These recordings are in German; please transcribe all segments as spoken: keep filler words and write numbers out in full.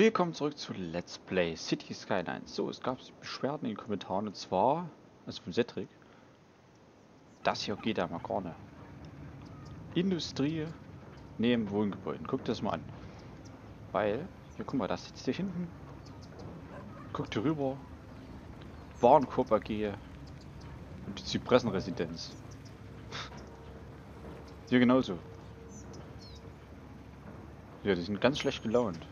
Willkommen zurück zu Let's Play City Skylines. So, es gab Beschwerden in den Kommentaren und zwar, also von Cedric, das hier geht ja mal gar nicht. Industrie neben Wohngebäuden. Guckt das mal an. Weil, hier guck mal, das sitzt hier hinten. Guckt hier rüber. Warenkorb A G und die Zypressenresidenz. Hier genauso. Ja, die sind ganz schlecht gelaunt.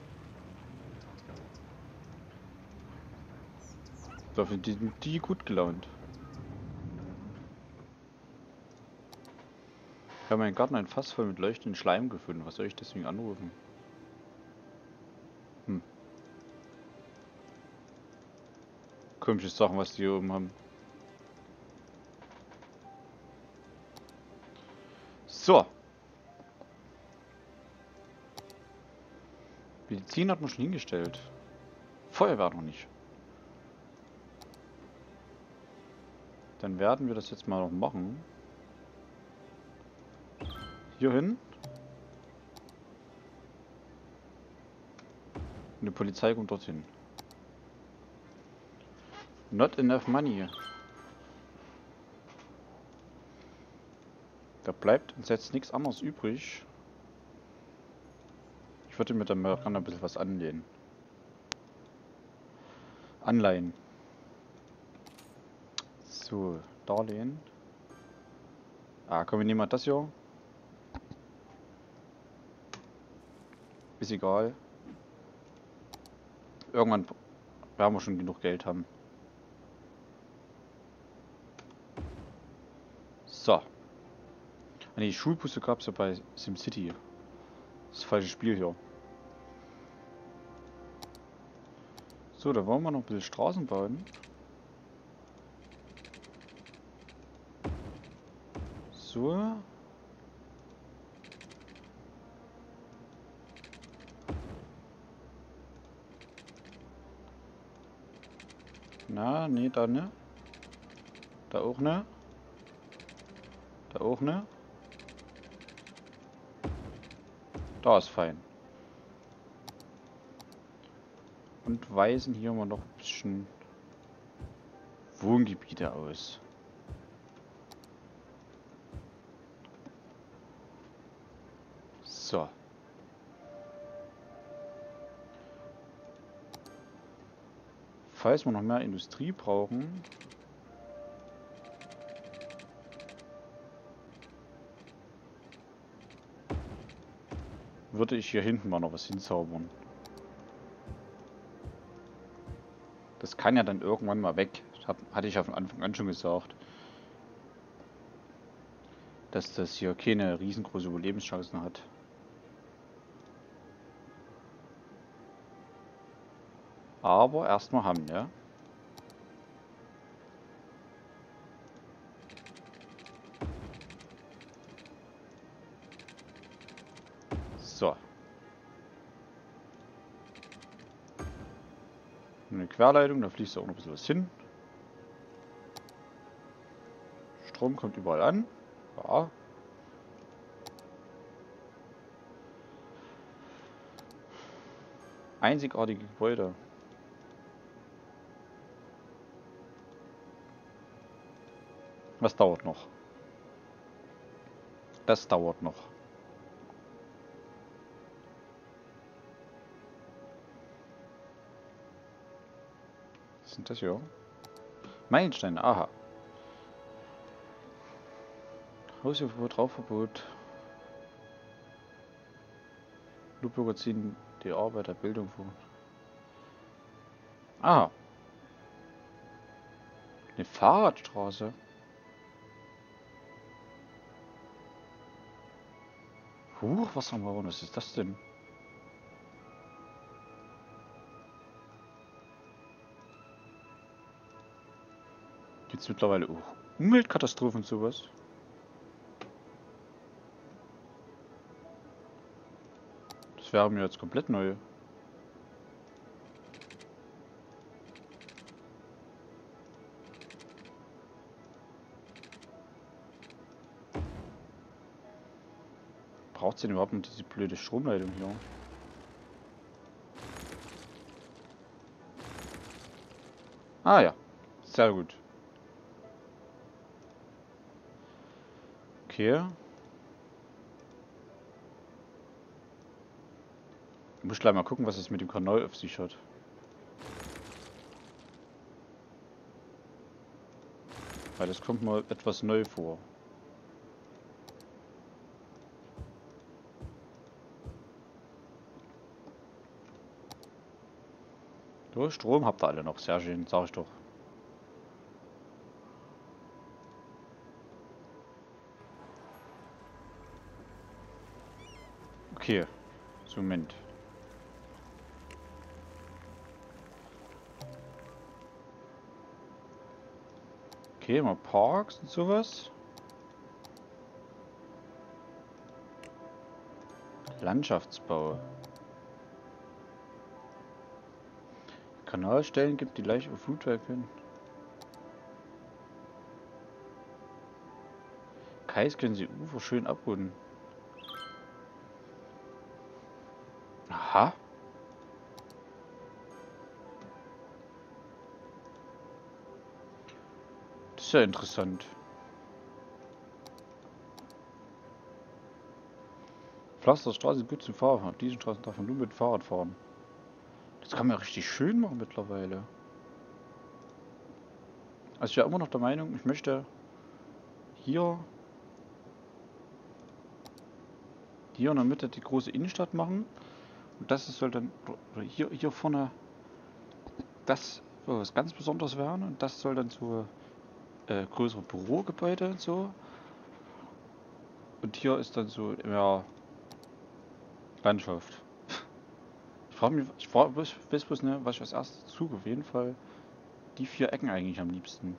Dafür sind die gut gelaunt. Ich habe meinen Garten ein Fass voll mit leuchtenden Schleim gefunden. Was soll ich deswegen anrufen? Hm. Komische Sachen, was die hier oben haben. So. Medizin hat man schon hingestellt. Feuerwehr noch nicht. Dann werden wir das jetzt mal noch machen. Hier hin. Und die Polizei kommt dorthin. Not enough money. Da bleibt uns jetzt nichts anderes übrig. Ich würde mir dann mal ein bisschen was anlehnen. Anleihen. So, Darlehen. Ah, komm, wir nehmen mal das hier. Ist egal. Irgendwann werden wir schon genug Geld haben. So. Ah, nee, Schulbusse gab es ja bei SimCity. Das falsche Spiel hier. So, da wollen wir noch ein bisschen Straßen bauen. So. Na, nee, da ne. Da auch ne. Da auch ne. Da ist fein. Und weisen hier mal noch ein bisschen Wohngebiete aus. So. Falls wir noch mehr Industrie brauchen, würde ich hier hinten mal noch was hinzaubern. Das kann ja dann irgendwann mal weg. Hab, hatte ich ja von Anfang an schon gesagt, dass das hier keine riesengroße Überlebenschancen hat. Aber erstmal haben, ja. So. Eine Querleitung, da fließt auch noch ein bisschen was hin. Strom kommt überall an. Ja. Einzigartige Gebäude. Was dauert noch? Das dauert noch. Was sind das hier? Meilensteine, aha. Hausverbot, Rauchverbot. Luftbürger ziehen die Arbeit der Bildung vor. Aha. Eine Fahrradstraße. Huch, was haben wir? Was ist das denn? Gibt es mittlerweile auch Umweltkatastrophen und sowas? Das wäre mir jetzt komplett neu. Braucht es denn überhaupt noch diese blöde Stromleitung hier? Ah ja, sehr gut. Okay. Ich muss gleich mal gucken, was es mit dem Kanal auf sich hat. Weil das kommt mal etwas neu vor. So, Strom habt ihr alle noch. Sehr schön, sag ich doch. Okay. So, Moment. Okay, mal Parks und sowas. Landschaftsbau. Kanalstellen gibt, die leicht auf Flutweg können. Kais können sie Ufer schön abrunden. Aha. Das ist ja interessant. Pflasterstraße gut zum Fahren. Auf diesen Straßen darf man nur mit Fahrrad fahren. Das kann man ja richtig schön machen mittlerweile. Also ich wäre immer noch der Meinung, ich möchte hier hier in der Mitte die große Innenstadt machen. Und das soll dann oder hier, hier vorne das soll was ganz Besonderes werden. Und das soll dann so äh, größere Bürogebäude und so. Und hier ist dann so mehr Landschaft. Ich frage mich, ich frage, weiß bloß ne, was ich als erstes suche. Auf jeden Fall die vier Ecken eigentlich am liebsten.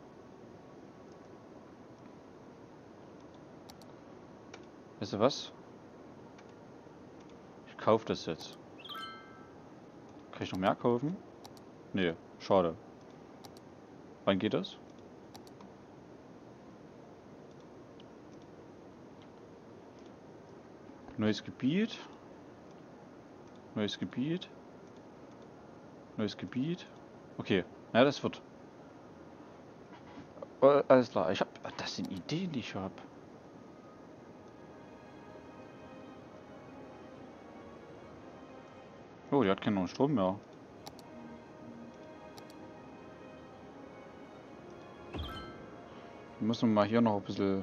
Weißt du was? Ich kaufe das jetzt. Kann ich noch mehr kaufen? Nee, schade. Wann geht das? Neues Gebiet. Neues Gebiet. Neues Gebiet. Okay, ja, das wird. Oh, alles klar, ich hab. Das sind Ideen, die ich habe. Oh, die hat keinen Strom mehr. Wir müssen mal hier noch ein bisschen.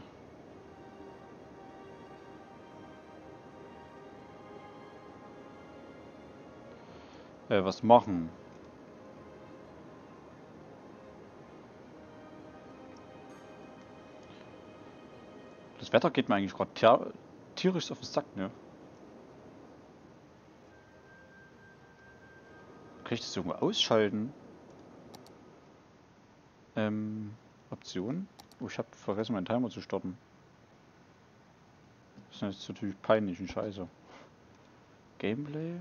Äh, was machen. Das Wetter geht mir eigentlich gerade tierisch auf den Sack, ne? Kann ich das irgendwo ausschalten? Ähm, Optionen? Oh, ich habe vergessen, meinen Timer zu starten. Das ist jetzt natürlich peinlich und scheiße. Gameplay?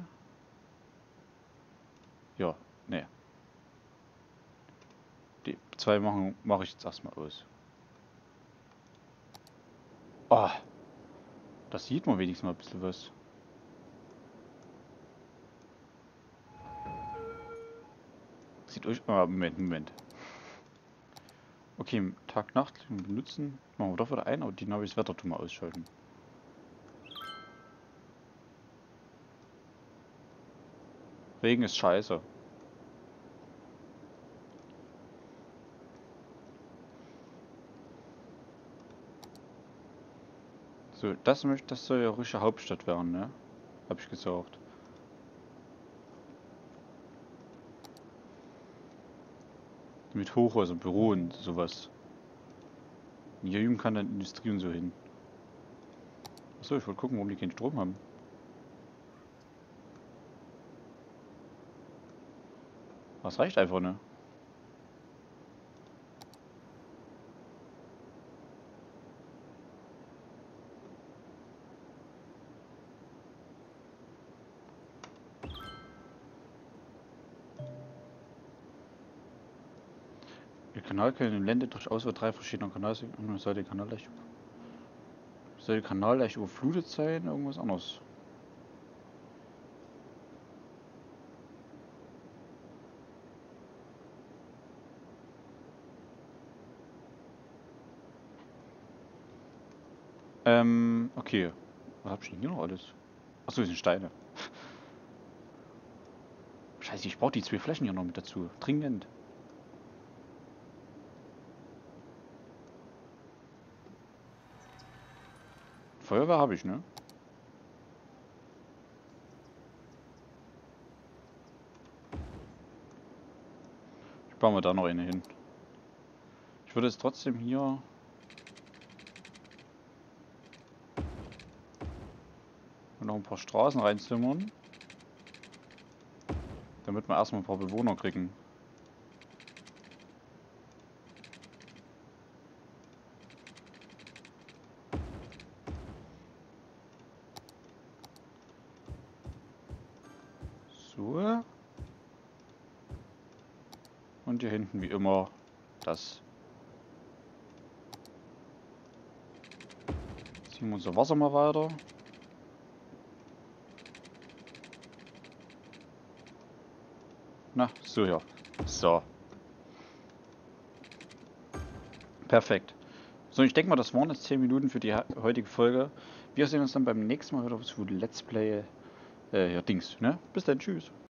Ja, ne. Die zwei machen mache ich jetzt erstmal aus. Oh, das sieht man wenigstens mal ein bisschen was. Sieht euch. Ah, Moment, Moment. Okay, Tag, Nacht benutzen. Machen wir doch wieder ein, aber die Navis Wetter tun wir ausschalten. Regen ist scheiße. So, das möchte, das soll ja ruhige Hauptstadt werden, ne? Hab ich gesagt. Mit Hochhäusern, Büro und sowas. Hier drüben kann dann Industrie und so hin. Achso, ich wollte gucken, warum die keinen Strom haben. Das reicht einfach, ne? Der Kanal kann im Ländle durch Auswahl drei verschiedener Kanäle. Soll der Kanal leicht, soll der Kanal leicht überflutet sein? Irgendwas anderes. Ähm, okay. Was hab ich denn hier noch alles? Achso, das sind Steine. Scheiße, ich brauche die zwei Flächen hier noch mit dazu. Dringend. Feuerwehr habe ich, ne? Ich baue mir da noch eine hin. Ich würde jetzt trotzdem hier... noch ein paar Straßen reinzimmern. Damit wir erstmal ein paar Bewohner kriegen. So. Und hier hinten wie immer das. Ziehen wir unser Wasser mal weiter. Na, so ja. So. Perfekt. So, ich denke mal, das waren jetzt zehn Minuten für die heutige Folge. Wir sehen uns dann beim nächsten Mal wieder zu Let's Play. Äh, ja, Dings, ne? Bis dann, tschüss.